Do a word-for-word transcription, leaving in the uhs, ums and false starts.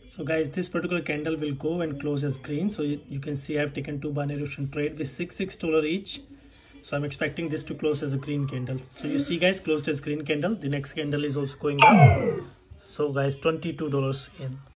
So guys, this particular candle will go and close as green. So you, you can see I've taken two binary option trade with six six dollar each. So I'm expecting this to close as a green candle. So you see guys, closed as green candle. The next candle is also going up. So guys, twenty-two dollars in.